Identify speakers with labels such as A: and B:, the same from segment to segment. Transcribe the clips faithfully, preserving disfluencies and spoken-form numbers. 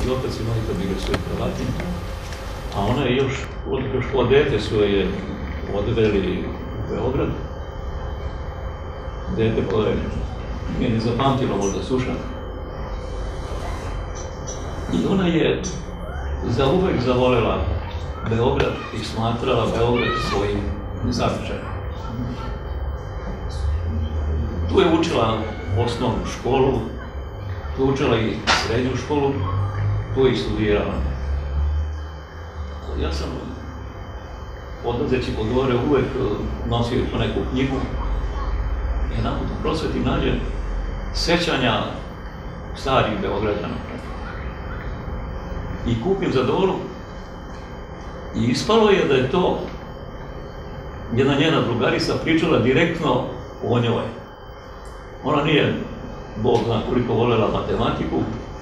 A: i otac i majka bili su Hrvati, a ona je još, još od dete svoje odveli u Beograd, dete koje nije ni zapamtilo možda suša. I ona je zauvek zavolela Beograd i smatrala Beograd svojim zavičajem. Tu je učila osnovnu školu, tu je učila i srednju školu, tu je i studirala. Ja sam odlazeći po gore uvek nosio tu neku knjigu i nakon u prosveti nađem sećanja starih Beograđana. I kupim za Doru i ispalo je da je to jedna njena drugarica pričala direktno o njoj. Ona nije, Bog zna koliko, volela matematiku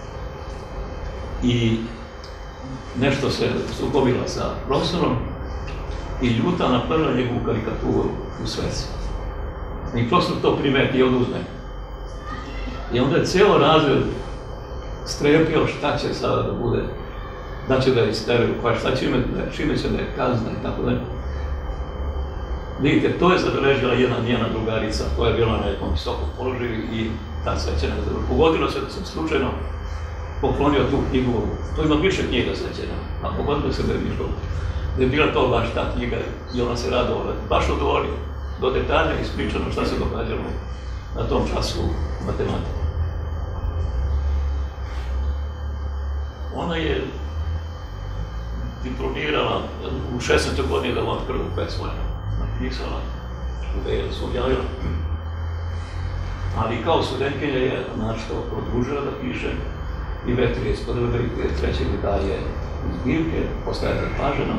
A: i nešto se sukobila sa profesorom i ljuta napravila njegovu karikaturu u sveci. I profesor to primeti i oduzme. I onda je ceo razred strepio šta će sada da bude, da će da je isteraju, pa šta će imati, čime će da je kazna i tako dalje. Vidite, to je zabeležila jedna njena drugarica koja je bila na nekom visokom položaju i ta sećanja me zabeležila. Pogodilo se da sam slučajno poklonio tu knjigu, to ima više knjiga sećanja, a pogodilo se da je bilo, da je bila to baš ta knjiga i ona se radovala, baš od Dori, do detalja ispričano šta se događalo na tom času matematike. Ona je diplomirala u šesnaestoj godini da vam prvu pesmu napisala, da je se objavila. Ali kao studentkinja je našto produžila da piše i ve trideset prve i trideset treće daje zbirke, postaje Zapaženo.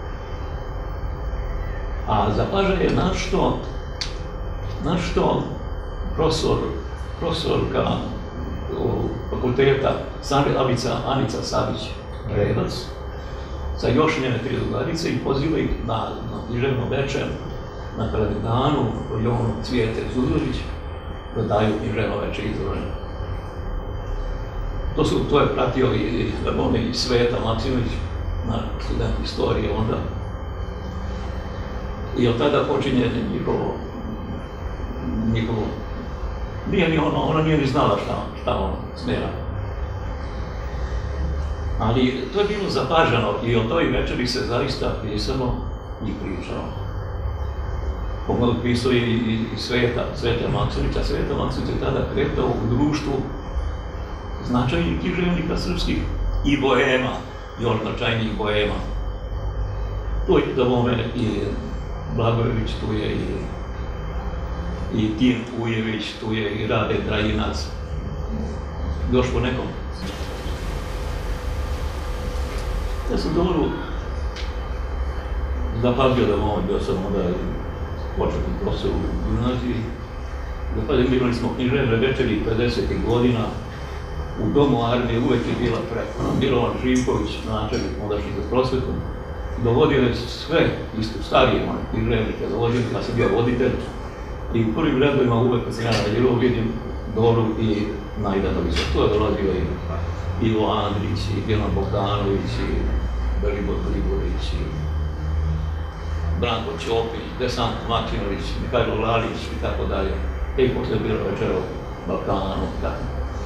A: A Zapažen je našto, našto profesor, profesorka fakulteta Anica Savić-Revac sa još njene tri drugarice i poziva ih na književno večer na Kalemegdanu, Jonu Cvijete Zuzović, da daju književno večer izloženo. To, su, to je pratio i, i Sveta Maksimović, na student istorije onda. I od tada počinje njihovo, njihovo, nije ni ono, ona nije ni znala šta, šta ono smjera. Ali to je bilo zapaženo i o toj večeri se zaista pisalo i pričalo. Pomogu pisao i, i, i Sveta, Sveta Maksimovića. Sveta Maksimović je tada kretao u društvu značajnih književnika srpskih i boema, još značajnijih boema. Tu je da bome i Blagojević, tu je i, i Tim Ujević, tu je i Rade Draginac, još po nekom. Ja sam Doru zapazio da bome, bio sam onda početni profesor u gimnaziji. Zapazio, imali smo književne večeri pedesetih godina. U Domu armije uvek je bila preko. Milovan Živković, načelnik ondašnji za prosvetu, dovodio je sve, isto starije one književnike dovodio, ja sam bio voditelj i u prvim redovima uvek kad sam ja radilo vidim Doru i Najdanovića. Tu je dolazio i Ivo Andrić, i Milan Bogdanović, i Belibor Grigorić, i Branko Ćopić, Desant Makinović, Mihajlo Lalić i tako dalje. I posle je bilo večera u Balkanu i tako.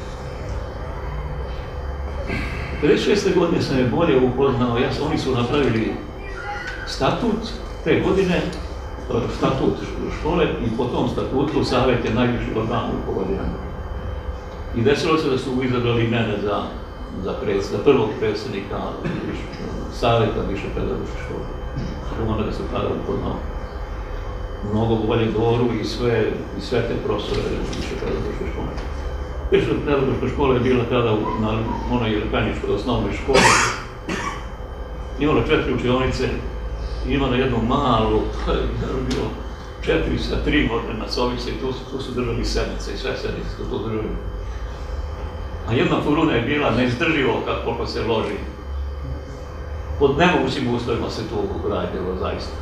A: pedeset šeste godine sam je bolje upoznao, ja sam, oni su napravili statut te godine, statut škole i po tom statutu savjet je najviši organ u godinama. I desilo se da su izabrali mene za, za, pred, za prvog predsjednika savjeta više pedagoške škole. Onda da se tada upoznao mnogo bolje Doru i sve, i sve te profesore više pedagoške škole. Više pedagoška škola je bila tada na onoj Jelipeničkoj osnovnoj školi. Imala četiri učionice, imala jednu malu, to je bilo četiri sa tri možda na sobice i tu, tu su držali sedmice i sve sedmice su tu držali. A jedna furuna je bila neizdrživo koliko se loži. Pod nemogućim uslovima se tu radilo zaista.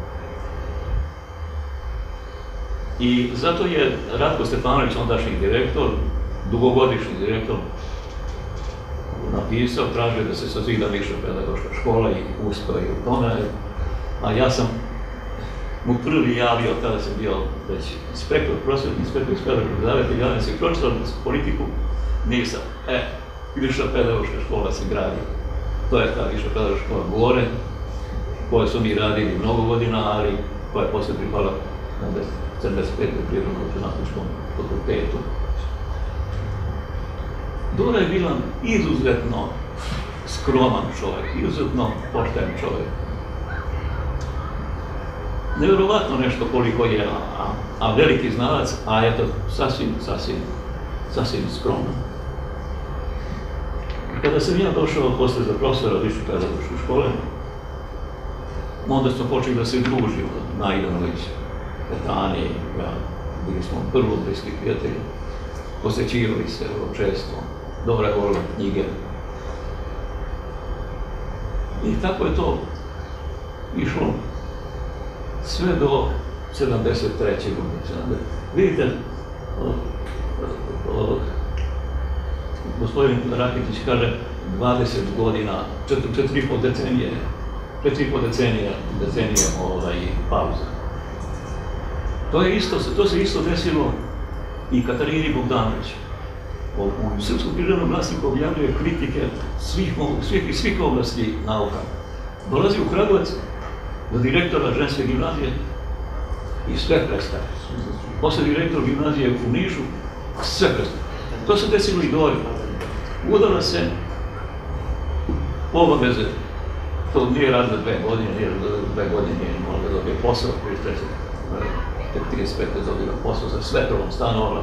A: I zato je Ratko Stefanović, ondašnji direktor, dugogodišnji direktor, napisao, tražio da se sazida viša pedagoška škola i uspeo i u tome. A ja sam mu prvi javio, tada sam bio već inspektor, prosvetni inspektor iz pedagoškog zaveta, javio se i pročitao politiku, nisam. E, viša pedagoška škola se gradi. To je ta viša pedagoška škola Gore, koje su mi radili mnogo godina, ali koja je posle pripala na sedamdeset pete Prirodno-matematičkom fakultetu. Dora je bila izuzetno skroman čovjek, izuzetno pošten čovjek. Nevjerovatno nešto koliko je, a, a veliki znalac, a eto, sasvim, sasvim, sasvim skromno. Kada sam ja došao posle za profesora Više pedagoške škole, onda smo počeli da se družimo, Najdanović, Petani, ja, bili smo prvo bliski prijatelji, posećivali se vrlo često, Dora je volila knjige. I tako je to išlo sve do sedamdeset treće godine. Vidite, gospodin Rakitić kaže dvadeset godina, četiri i po decenije, četiri i po decenije, decenije ovaj, pauza. To je isto, to se isto desilo i Katarini Bogdanović. U Srpskom književnom glasniku objavljuje kritike svih, svih, svih oblasti nauka. Dolazi u Kragujevac do direktora ženske gimnazije i sve prestaje. Posle direktor gimnazije u Nišu, sve prestaje. To se desilo i Dori. Udala se obaveze. To nije rad za dve godine, nije dve godine, nije imala da dobije posao, tek trideset pete dobila posao za sve drugom stanovala.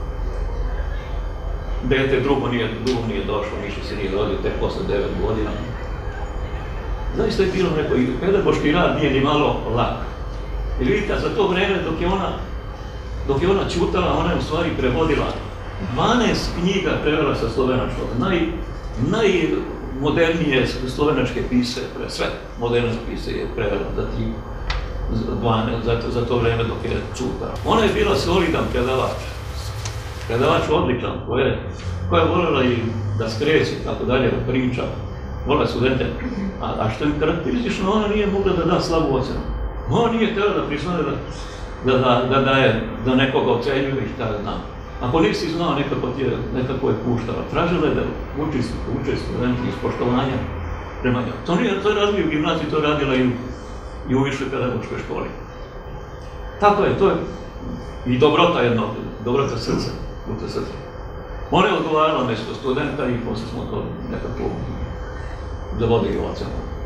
A: Dete drugo nije, drugo nije došlo, ništa se nije rodio, tek posle devet godina. Zaista je bilo neko, i pedagoški rad nije ni malo lak. I vidite, za to vreme dok je ona, dok je ona ćutala, ona je u stvari prevodila dvanaest knjiga prevela sa slovenačkog, naj, najmodernije slovenačke pise, sve moderne pise je prevela za tri, dvanaest, za, za to vreme dok je ćutala. Ona je bila solidan predavač, predavač odličan, koja je, koja je voljela i da skreće, tako dalje, da priča, voljela studente, a, a što je karakteristično, ona nije mogla da da slabu ocenu. Ona nije htjela da priznaje da, da, da, da, je, da nekoga ocenjuje i šta je znam. Ako nisi znao, nekako, je, nekako je puštala. Tražila je da uči, uče studenti iz poštovanja prema njoj. To, nije, to je radila i u gimnaziji, to je radila i u, i u višoj pedagoškoj školi. Tako je, to je i dobrota jedno, dobrota srca, dobrota srca. Ona je odgovarala nešto studenta i posle smo to nekako zavodili ocenu.